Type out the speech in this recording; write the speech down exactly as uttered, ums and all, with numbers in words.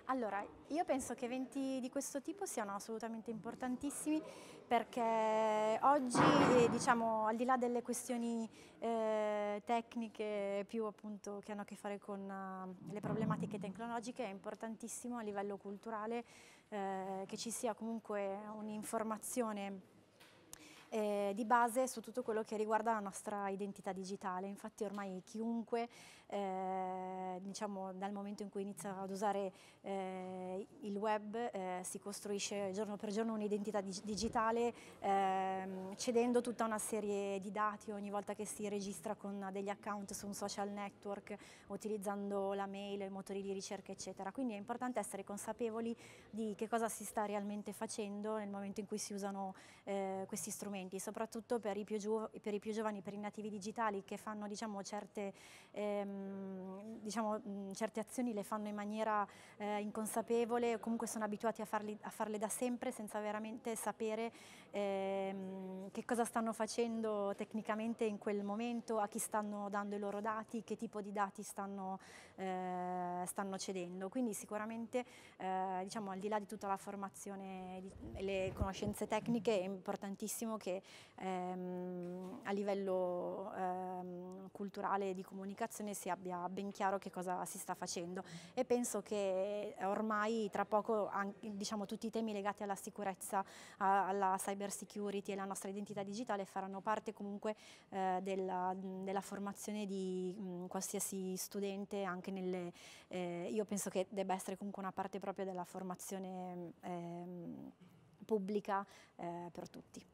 Allora, io penso che eventi di questo tipo siano assolutamente importantissimi perché oggi, eh, diciamo, al di là delle questioni eh, tecniche più appunto che hanno a che fare con eh, le problematiche tecnologiche, è importantissimo a livello culturale eh, che ci sia comunque un'informazione eh, di base su tutto quello che riguarda la nostra identità digitale. Infatti ormai chiunque, eh, diciamo, dal momento in cui inizia ad usare eh, il web, eh, si costruisce giorno per giorno un'identità dig digitale, ehm, cedendo tutta una serie di dati ogni volta che si registra con degli account su un social network, utilizzando la mail, i motori di ricerca, eccetera. Quindi è importante essere consapevoli di che cosa si sta realmente facendo nel momento in cui si usano eh, questi strumenti, soprattutto per i, più per i più giovani, per i nativi digitali che fanno, diciamo, certe, ehm, diciamo, mh, certe azioni le fanno in maniera eh, inconsapevole, o comunque sono abituati a, farli, a farle da sempre senza veramente sapere ehm, che cosa stanno facendo tecnicamente in quel momento, a chi stanno dando i loro dati, che tipo di dati stanno, eh, stanno cedendo. Quindi sicuramente eh, diciamo, al di là di tutta la formazione e le conoscenze tecniche, è importantissimo che ehm, a livello ehm, culturale e di comunicazione si abbia ben chiaro che cosa si sta facendo, e penso che ormai tra poco anche, diciamo, tutti i temi legati alla sicurezza, a, alla cyber security e alla nostra identità digitale faranno parte comunque eh, della, della formazione di mh, qualsiasi studente, anche nelle, eh, io penso che debba essere comunque una parte proprio della formazione ehm, pubblica eh, per tutti.